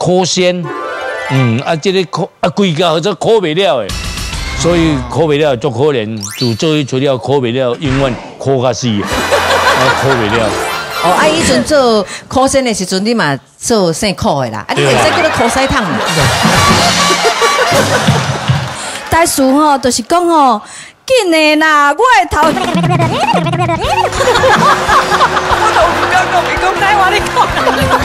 考先，这个考规家这考不了的，所以考不了足可怜，就做除了考不了，永远考到死，考不了。 哦，以前做考生的时阵，你嘛做姓考的啦，你会使叫做考西汤嘛？ 大叔吼，就是讲吼，紧的啦，我的头。我都唔敢讲，你讲台话，你讲。